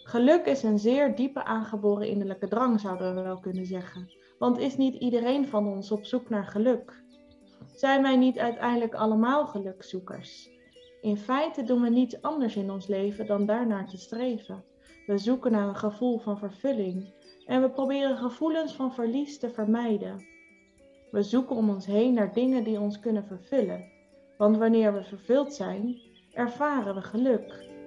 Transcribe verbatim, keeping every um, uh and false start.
Geluk is een zeer diepe aangeboren innerlijke drang, zouden we wel kunnen zeggen. Want is niet iedereen van ons op zoek naar geluk? Zijn wij niet uiteindelijk allemaal gelukzoekers? In feite doen we niets anders in ons leven dan daarnaar te streven. We zoeken naar een gevoel van vervulling en we proberen gevoelens van verlies te vermijden. We zoeken om ons heen naar dingen die ons kunnen vervullen. Want wanneer we vervuld zijn, ervaren we geluk.